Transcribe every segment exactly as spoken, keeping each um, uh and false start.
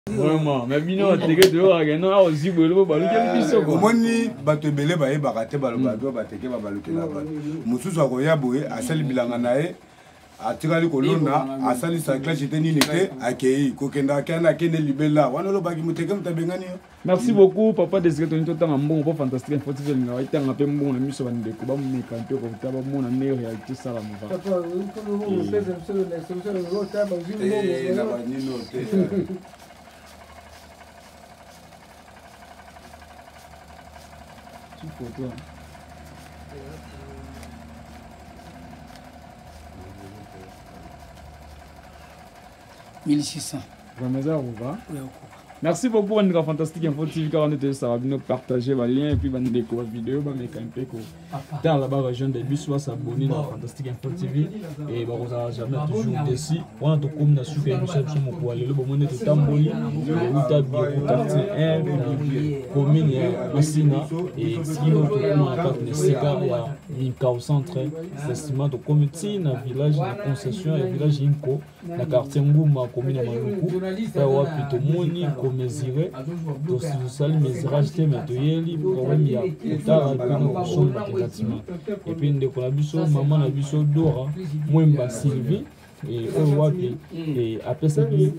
Vraiment, mais bino teke dehors agenda aussi bolo balu quel biso ko. Moni bato ebele baye bakate balo bato bateke babaluke na ba. Mususu akoya boye asali bilanga nae atikali kolona asali sa clash teni nete akei kokenda kana kene libela wana lo baki muteke mutabengani yo. Merci beaucoup papa Désiré Tony totanga mbongo po fantastique info T V nga itanga pe mbongo na miso bande ko ba meka mpe ko taba mona ne réalité ça la mova. Papa ko mo pesa mselo na solution ngo taba zimbo Eh na ba nino te. Photo. mille six cents. Merci beaucoup pour notre fantastique info T V car on était ça va bien partager les liens et puis on découvrir la vidéo bah mais quand même peu dans la barre région des bus soit s'abonner dans fantastique info T V et bah vous avez jamais toujours décis on a tout comme na super émission sur mon pour aller le bon on est tout tamboli ou ta bio quartier un commune ya Masina et sinon tout comme à part de Sika ya Minka au centre estimant de comité na village na concession et village Inko na quartier Nguma commune ya Maluku pa wa plutôt moni mesure donc si vous savez mesurage te metoyeli problème ya utara pena kusomba tentativement et puis ndeko na biso maman na biso Dora Mwemba Sylvie et oyo wapi et apesa bi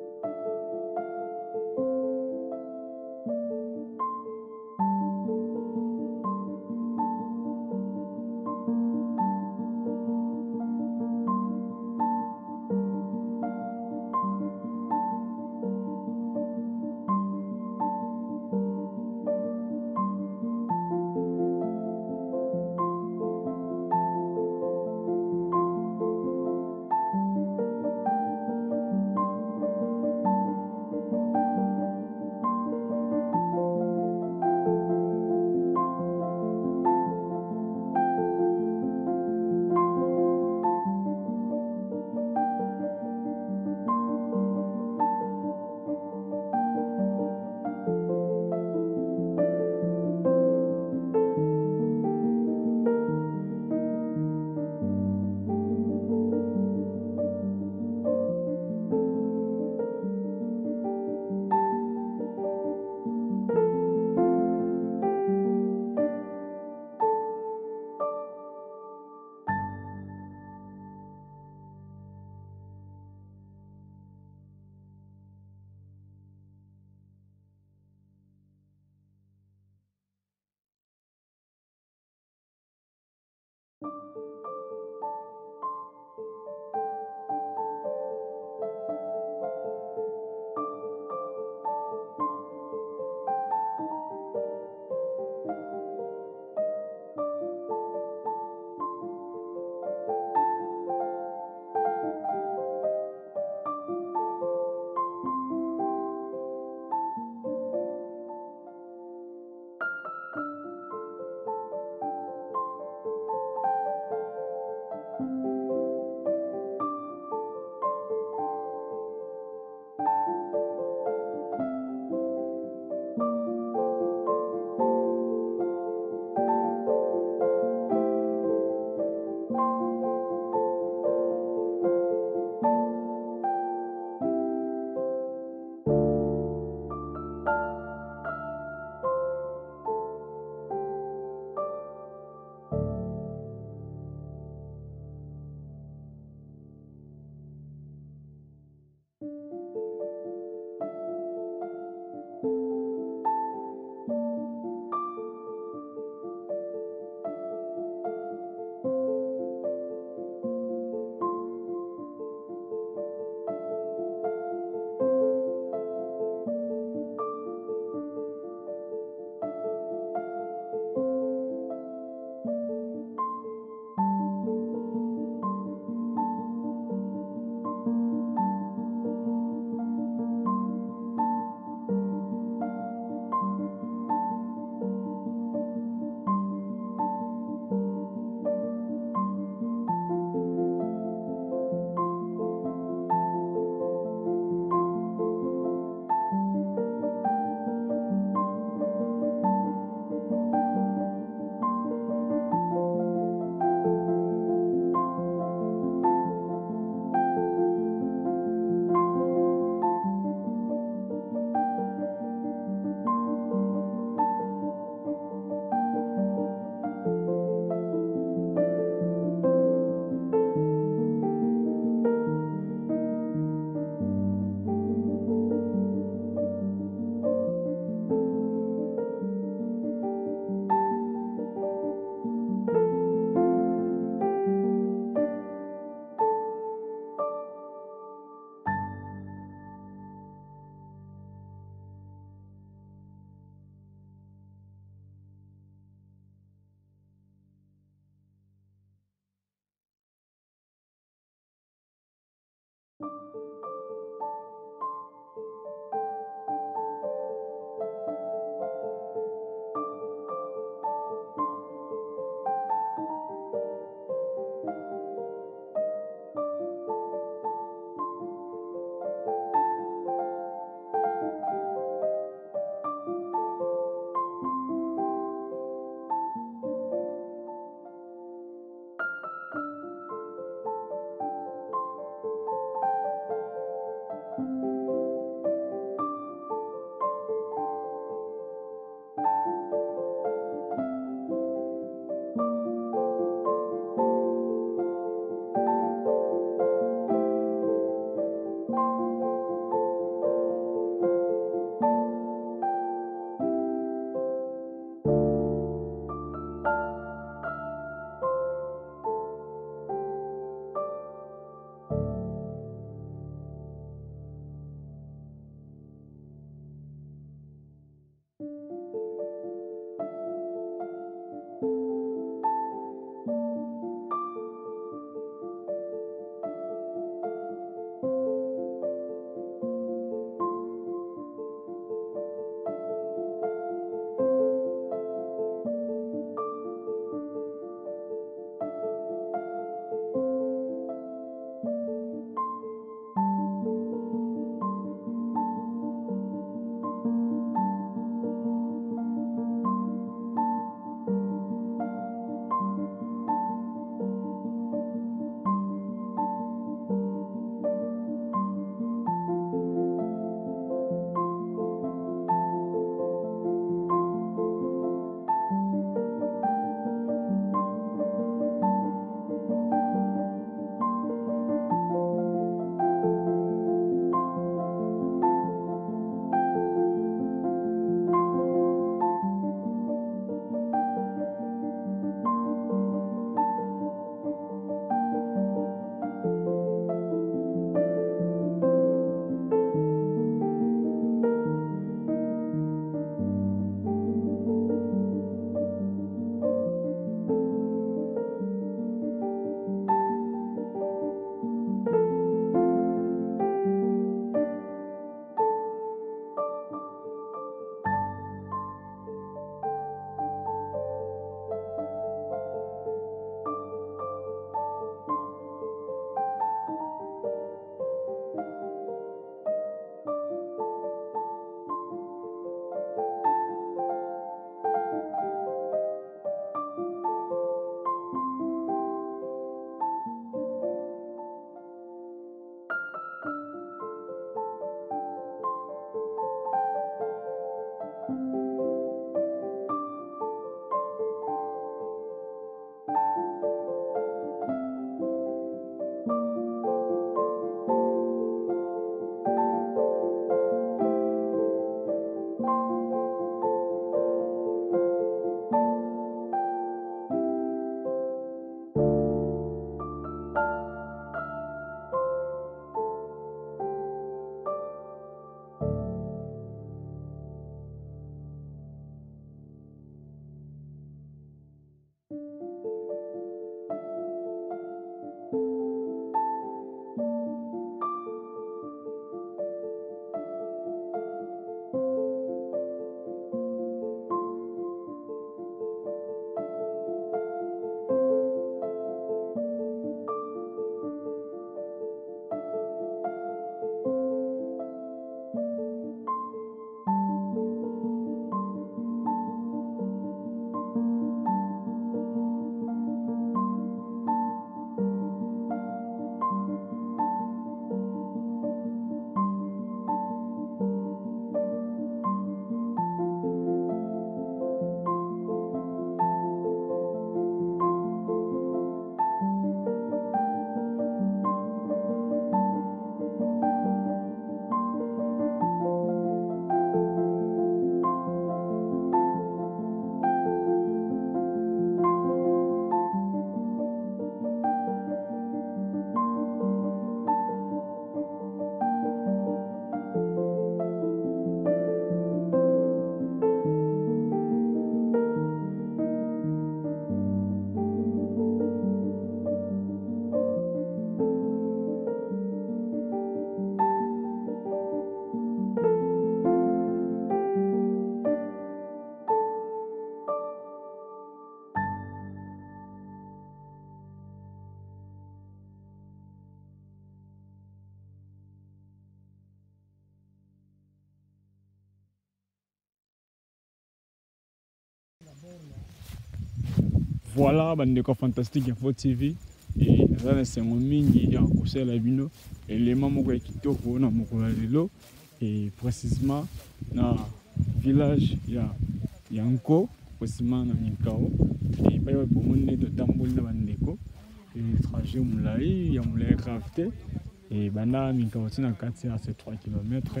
voilà, bandeko Fantastique Info T V. Et là, c'est un mingi à coucher la bino. Et les mamans qui kitoko na mokolo lelo. Et précisément, dans le village, il y a Yanko, précisément dans Minkao. Et il y a pour mon de Tamboul na bandeko. Et le trajet moulai, il y a moulai crafté. Et banda Minkao tina quatre à trois kilomètres.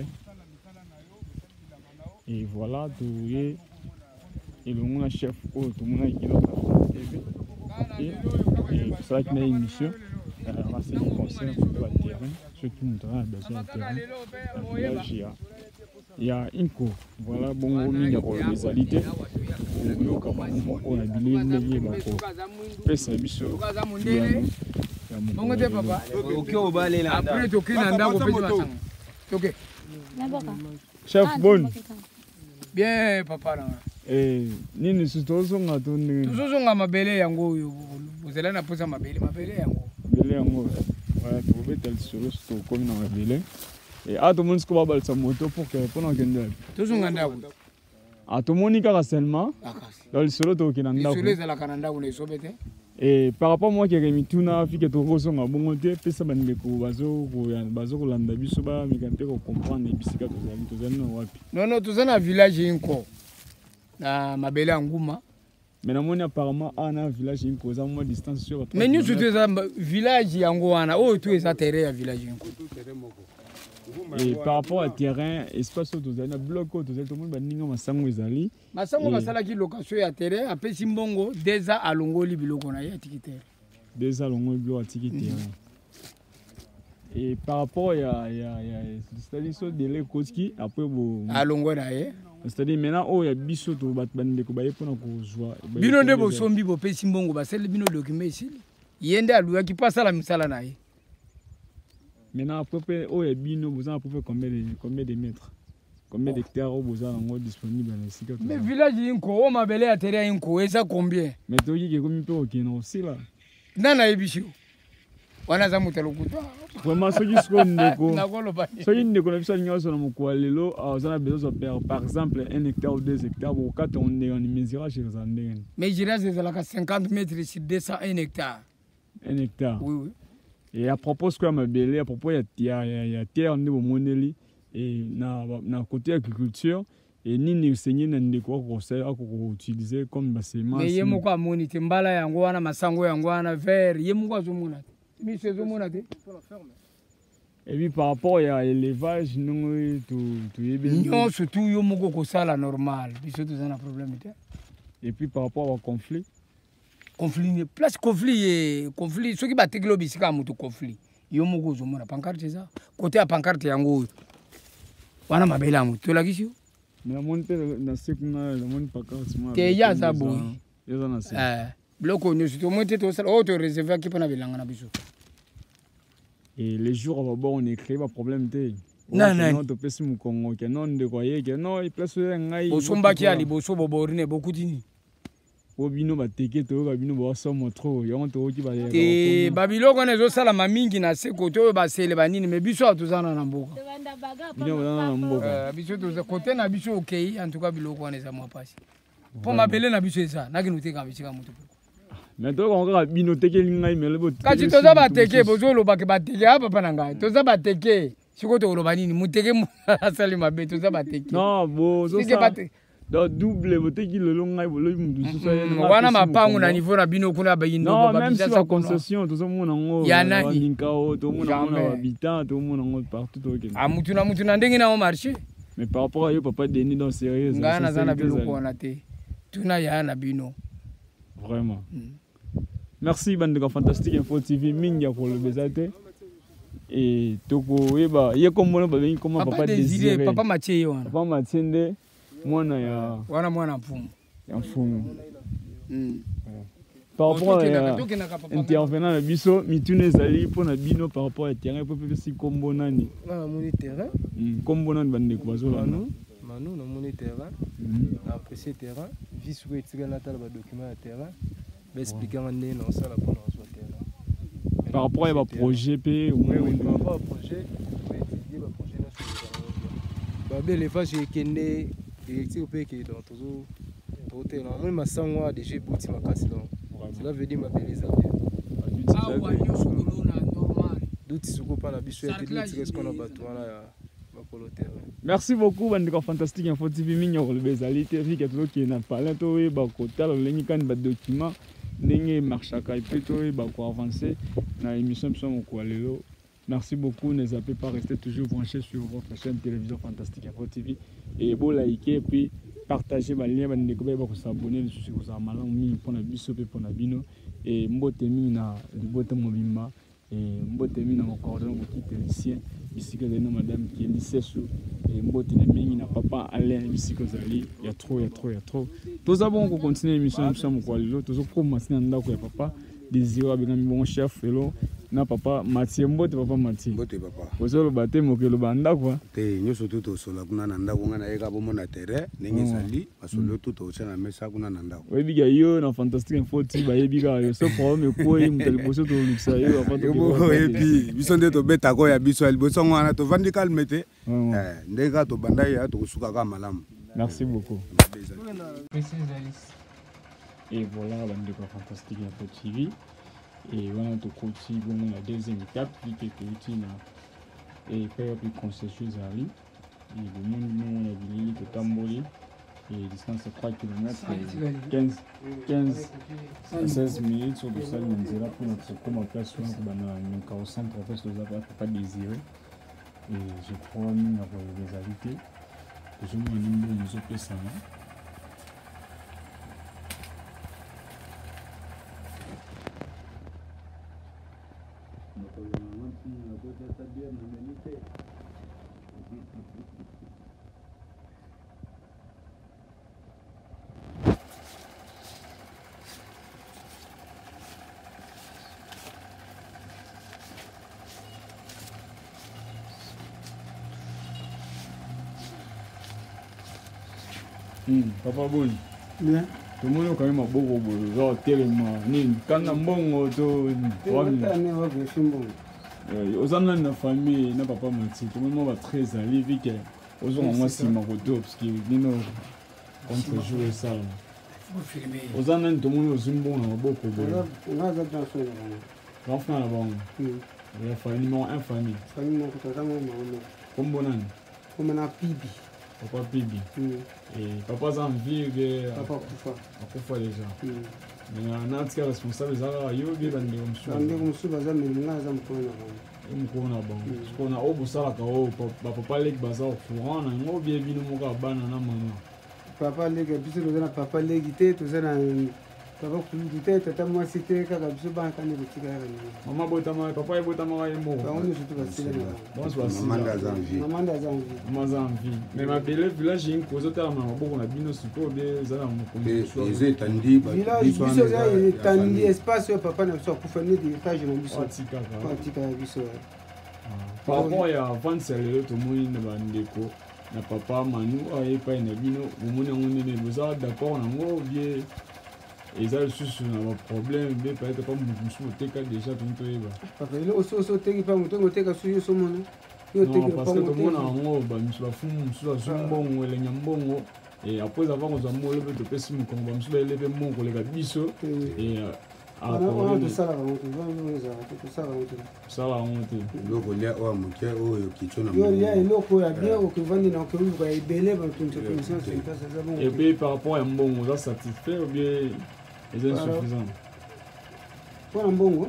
Et voilà, tout est. Et le monde chef, tout le monde qui est et c'est vrai qu'il y a une émission, c'est un conseil sur le terrain, ceux qui nous ont besoin de terrain. Il y a une cour, voilà, bon, il y a une réalité. On a bilé, on a bilé, on a fait ça, bichot. Après, tu es chef, bon. Bien, papa. Eh, nini sitozonga toni. Tuzozonga mabele yango yo. Bozela na posa mabele, mabele yango. Mabele yango. Ouais, tu veux tel solo sto comme na mabele. Et à tout le monde ko ba sa moto pour que pour na kende. Tuzonga ndako. À tout le monde ka seulement. Dans le solo to kinanda. Le solo ezala kananda ko lesobete. Et par rapport moi qui remi tuna fike to kozonga bongo te pesa bandeko bazo ko bazo ko landa biso ba mikante ko comprendre bisika to zali to zali na wapi. Non non, tuzana village inko. Na mabele nguma. Mais na moni apparemment ana village inko za mo distance sur. Mais nous tout ça village yango wana oh tout ça terrain ya village inko. Et par rapport à terrain espace to zali na bloc to zali to mo ba ninga masango ezali. Masango basala ki location ya terrain apesi mbongo déjà alongoli biloko na ya tikiter. Déjà alongoli biloko tikiter. Et par rapport ya ya ya c'est-à-dire so délai koski après bo alongo na ye. C'est-à-dire maintenant oh ya biso to bat bande ko baye pona ko joie. Bino nde bo sombi bo pesi mbongo basele bino document ici. Yende aluya ki pasa la misala na ye. Maintenant après oh ya bino vous en pouvez combien de combien de mètres? Combien d'hectares vous avez disponible dans les mais village inko o mabele ya terrain inko eza combien? Mais to yi ko mi pe okina aussi là. Nana ebisho. Wana za mutalokuta. Vraiment so jusqu'au ndeko. So yi ndeko na biso nyoso na mokwalelo azana besoin de par exemple un hectare ou deux hectares pour quatre on est en mesure chez les andens. Mais jira c'est la cinquante mètres sur deux cents un hectare. Un hectare. Oui oui. Et à propos ce que mabele à propos ya ya ya terre ndebo moneli et na na côté agriculture et nini usenye na ndeko ko ça ko utiliser comme ba semence. Mais yemo kwa monite mbala yango wana masango yango wana vert yemo kwa zomona. Mi saison mona te. Et puis par rapport à l'élevage, nous tout tout est bien. Non, surtout yo moko ko sala normal. Biso tout un problème te. Et puis par rapport au conflit. Conflit place conflit et conflit ce qui ba teklo bisika mutu conflit. Yo moko zo mona pancarte ça. Côté à pancarte yango. Wana mabela mutu la kisio. Mais monte na sekuna la monte pancarte moi. Ke ya za boy. Yo na se. Eh, bloko nous to monte to sala auto réserver qui pana bilanga na biso. Et les jours à bord on écrit pas problème té. Non non. Non to pesi mu Congo que non de croyer que non il place ngai. Au somba ki ali boso boborine beaucoup dini. Obino ba teke to ba bino ba somo trop yo to ki ba. Et babiloko na zo sala mamingi na se koto ba sele banini mais biso atuzana na mboka. Bino na mboka. Eh biso to côté na biso OK en tout cas biloko na za mo pasi. Po mabele na biso eza na kinu teka bisika mutu. Mais toi on ga bino teke ngai mele bo. Kati to za ba teke bozo lo ba ke ba teke apa pana ngai. To za ba teke siko to lo banini muteke asali mabe to za ba teke. Non bo zo sa. Donc double vote qui le long ngai bolo mu dusu sa yana. Wana mapangu na niveau na bino kuna ba yindo ba ba bisa sa concession to zo mona ngo. Ya nani? Ninkao to mona ngo habitant to mona ngo partout to ke. Ah mutu na mutu na ndenge na au marché. Mais par rapport à yo papa Denis dans sérieux. Ngana zana biloko wana te. Tuna ya na bino. Vraiment. Merci Bandeko Fantastique Info T V mingia pour le bezate. Et toko eba ye komona ba bengi comment papa Désiré papa Mathieu wana. Papa Mathieu mwana ya wana mwana mfumu. Ya mfumu. Mm. Par rapport à intervenant na biso mitune zali pona bino par rapport à terrain pour si kombo nani. Na moni terrain. Mm kombo nani Bandeko bazola non. Manu na moni terrain. Na apprécier terrain, vice ou etika na tala ba document ya terrain. Mais expliquer en né non ça la pour dans terrain. Par rapport à un projet P ou oui par rapport au projet, on va étudier le projet national. Bah belle les phases qui est électrique au pays qui est dans tout hôtel. Moi ma sangwa déjà bouti ma casse là. cela veut dire mabele eza bien awa nyonso kolona normal duti soko mpa na biso ya teli etika esiko na bato wana ya bakolo terrain. Merci beaucoup bandeko Fantastique Info T V mingi koloba ezali te vike tozokende na palin toyeba kotala lolenge kani badocument ndenge marchaka epe toyeba koavance na émission biso moko ya lelo. Merci beaucoup, ne zappez pas, restez toujours branchés sur votre chaîne télévision Fantastique Info T V et bon liker et puis partager ma lien, vous s'abonner, vous avez malin mis pour la biso pour la bino et mbote mi na libote mobimba et mbote mi na coordonnées pour quitter ici ici que les madame qui est lycée et mbote na mingi na papa Alain ici que zali il y a trop il y a trop il y a trop tous avons qu'on continue l'émission émission mon quoi les autres tous commencer à ndako ya papa désiré avec un bon chef hello na papa Mathieu mbote papa Mathieu mbote papa ozolo bate mokelo banda quoi te nyoso tuto sola kuna na ndako ngana yeka bomo na terrain ndenge sali basolo tuto osana mesa kuna na ndako webiga yo na Fantastique Info T V bayebiga yo so problème ko yi mutaliboso to luxa yo afato ko epi biso nde to beta ko ya biso aliboso ngana to vandi calmete eh ndeka to banda ya to suka ka malamu. Merci beaucoup. Et voilà bandeko Fantastique Info T V. Et voilà, on continue la deuxième étape qui est utile et faire plus concessions à lui. Et le monde nous a dit que Tamboli et distance trois kilomètres quinze quinze à seize minutes sur le sol de pour notre comme place sur un centre en fait aux affaires pas désiré. Et je crois nous avoir les invités. Je me dis nous autres ça. Papa Boni. Bien. Tout le monde a quand même un beau robot, genre tellement. Ni quand on bon to aux amis de la famille, n'a papa Mathieu, tout le monde va très aller vite. Aux gens moi si ma route parce que nous contre jouer ça. Aux amis tout le monde aux bon na beaucoup de. On a déjà fait là. L'enfant là-bas. Il y a famille numéro un famille. Famille numéro trois maman. Comme bon an. Comme na Pibi. Papa Pibi. Et papa a envie de papa Kufa. Kufa déjà. Mais on a été responsable des arts yo bien bande comme ça. On est comme ça baza mais on a zam kona bon. On kona bon. Parce qu'on a au bosala ka o papa lek baza au courant na ngo bien bino mo ka bana na mama. Papa lek biso to na papa lek te to na papa kulu te tata moi c'était ka biso ba ka ne bitika ya ni. Mama bota ma papa bota ma yembo. Ba on est tout basile na. Bon soit si. Maman da zanvi. Maman da zanvi. Maman zanvi. Mais ma belle village in kozo ta ma boko na bino siko be za na mo ko. Les étendis ba biso za étendis espace papa na so ku fane de étage na biso. Patika ka. Patika biso. Par rapport à vingt le to mo ni ba ndeko na papa Manu aye pa na bino mo mona ngone ne boza d'accord na ngo bien. Et ça, je suis un problème, mais peut-être pas mon souhait déjà tout le temps. Papa, il est aussi au sauté, pas mon temps, au téga sur son monde. Non, parce que tout le monde a un mot, je suis la fou, je suis la zombon, les nyambon. Et après avoir un mot, le peu de pessimiste, comme je suis levé mon collègue Bisso. Et à on a tout ça là, on tout ça là, ça va monter. Le collier ou à mon cœur, ou qui tourne. Il y a un loco à bien, ou que vendez dans le cas, il belé, et puis par rapport à un bon, on va satisfaire ou bien. C'est insuffisant. Pour un bon,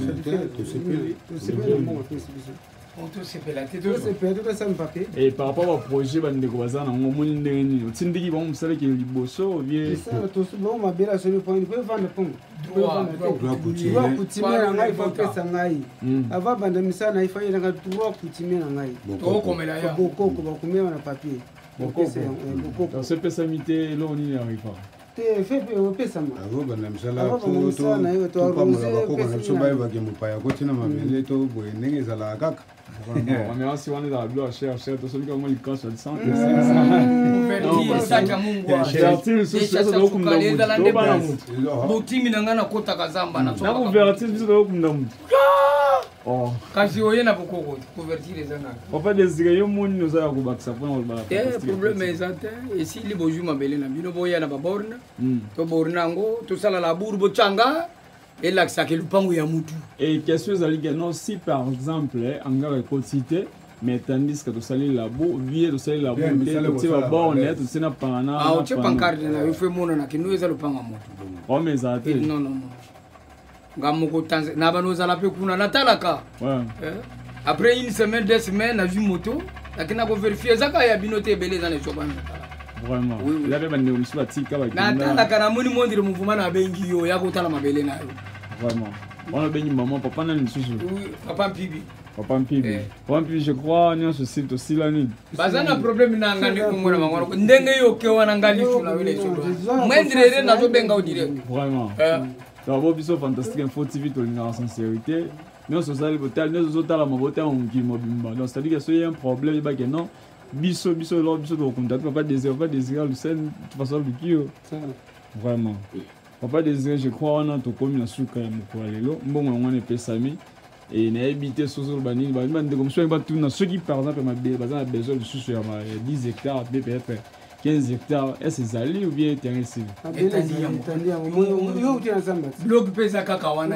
et par rapport au projet, te fait pesa ma avo bana msala ko to to pa mo la ko na so bai ba ke mo pa ya ko tina ma mele to bo ndenge zala kaka on est aussi on est dans la cher cher to so ni ko mo likon so sang saka mungu vertir so so do kum da mu botimi na ngana kota kazamba na so na ko vertir so do kum da mu Oh. Kasi oye na bokoko couverture eza na. Papa Désiré yo moni no za kubakisa pona olbala. Eh problème ezate esi libo juma bele na bino boya na baborna. To borna ngo to sala la bourbo changa et là ça que lupango ya mutu. Et question ezali que non si par exemple anga recotité mais tandis que to sali labo vie to sali labo te to ba borne to sina pana. Ah o che pancarte na yo fe mona na kinu eza lupanga mutu. Oh mais ezate. Non non non. Ngamoko tanze na banoza la pe kuna natalaka. Ouais. Eh? Après une semaine, deux semaines, na vu moto, lakini na ko vérifier zaka ya binote belé dans les chobana. Vraiment. Il y avait des gens qui tika ba. Natalaka na moni mondire mouvement na bengi yo ya ko tala mabele na yo. Vraiment. On a béni maman papa na nisusu. Oui, papa Mpibi. Papa Mpibi. Papa Mpibi je crois ni ce site aussi là ni. Bazana problème na ngandi ko mona mangwana ko ndenge yo ke wana ngali tuna wele so. Mwendire na zo benga o direct. Vraiment. Eh. Donc, biso fantastique info T V to la sincérité. Nous sommes botal, nous sommes dans la moboté on qui mobimba. Donc c'est à dire que s'il y a un problème, il va que non. Biso biso là biso de contact, pas désirer pas désirer le scène de toute façon le qui vraiment. Papa désirer je crois on a to comme la souka ya mukwa lelo. Mbongo ngone pesami et na habité sur le bani, ba demande comme ça ba tout na ceux qui par exemple ma bazana besoin de sous sur dix hectares B P F. quinze hectares, est-ce que c'est allé ou bien terrain civil? Bloc pesa kaka wana.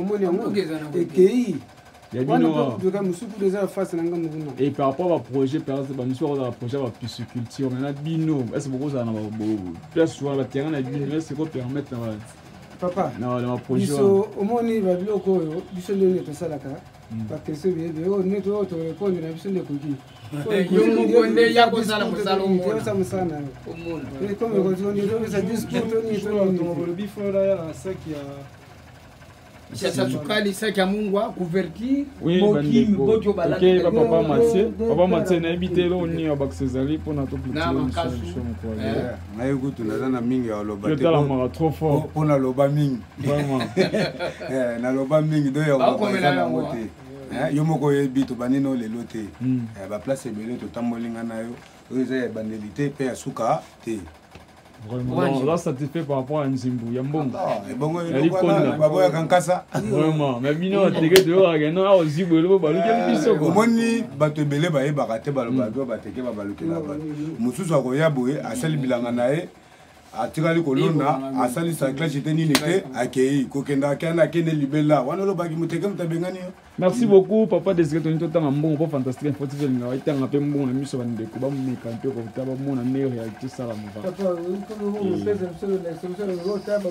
Et par rapport au projet, par exemple, nous sommes dans le projet de la pisciculture, on a bino. Est-ce que vous avez un sur le terrain, est-ce que vous permettre papa non, le projet. Biso omoni ba biloko oyo, biso ndenge tosalaka. Ba question bebe o neto to répondre na biso ndeko ki. Yo mukonde ya kozala musala omona. Yo musala omona. Et comme on dit on ça discute on est on le bifora ya saki ya sasa tukali saki ya mungwa couverture. Oui, boki boki balaka. OK, papa Mathieu, papa Mathieu na habité là on y a bac Césaré pour notre petit. Na makasu. Na yego tunala na mingi ya loba. Je tala mara trop fort. Pour na loba mingi. Vraiment. Eh na loba mingi do ya loba moté. Eh yo moko yebi to banino lelo te. Eh ba place ebele to tambolinga na yo. Oyo za bandelité pe ya suka te. Vraiment, là satisfait par rapport à Nzimbu, Yambongo. Et bon, il y a Kankasa. Vraiment, mais bino a tiré de l'eau, il y a aussi Bolo, Baluka, Bisso. Au moins, Bato Bele, Bae, Barate, Balobado, Bateke, Baluka. Moussous a Royaboé, a Sali Bilanganae, a tiré Colonna, a Sali Sacla, j'étais Nileke, a Kei, Kokenda, Kana, Kene Libella, Wanolo Bagimotekem, Tabengani. Merci beaucoup, papa Désiré, tu es tout un bon, fantastique, un petit peu, il un peu bon, ami sur un découpe, mais quand tu es un bon, ami, réalité, ça va. Papa, comment vous faites absolument la solution de l'autre table,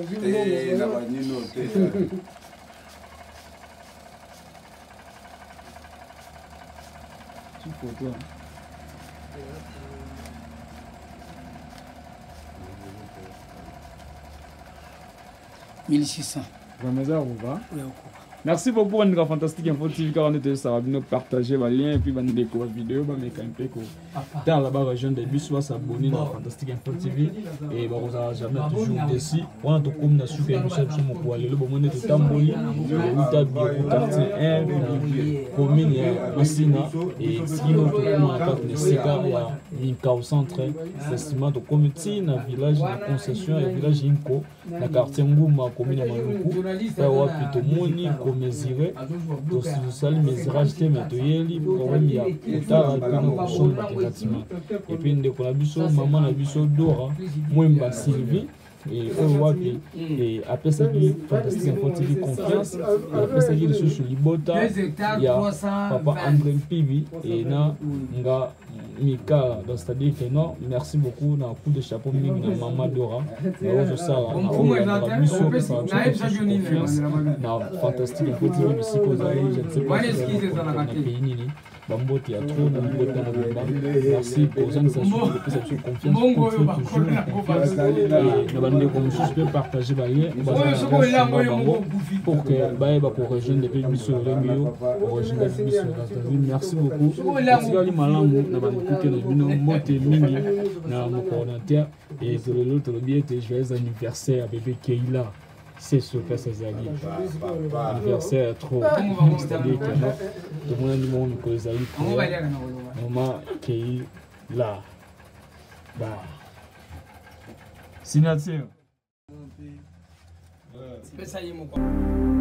tu photo. mille six cents. Merci beaucoup pour une fantastique info T V car on était ça va nous partager les liens et puis va nous découvrir vidéo bah mais quand même dans la région des bus soit s'abonner à fantastique info T V et bah vous avez jamais toujours déçu on a tout comme na su que nous sommes sur mon poids le bon moment de tamboli ou tabi quartier un commune Masina et sinon tout comme en quatre sika ya Minka au centre estimant au comité na village na concession et village Inko na quartier Nguma commune Maluku fa wapi to moni mesurer donc si vous allez mesurer acheter mais to yeli problème ya utara bino somba bâtiment et puis ndeko na biso maman na biso Dora Mwemba Sylvie et au wapi et après ça qui fantastique info T V confiance et après ça qui les sous libota il y a papa André Pibi et na nga Mika donc c'est-à-dire que non merci beaucoup na coup de chapeau mingi na maman Dora na ozo ça na biso confiance na fantastique info T V ici pour aller je ne sais pas na pays nini bambote ya trop na mbote na bomba merci pour ça nous ça sur confiance toujours na bande comme suspect partager ba lien pour que ba ba pour rejoindre depuis biso rengio rejoindre biso merci beaucoup merci ali malamu na bande kuke na bino mbote mingi na mo coordinateur et sur le lot le bien joyeux anniversaire bébé Keila. C'est ce que ça s'agit. Anniversaire trop. C'est-à-dire que tout le monde demande que les amis. Maman qui est là. Bah. Signature. C'est ça, il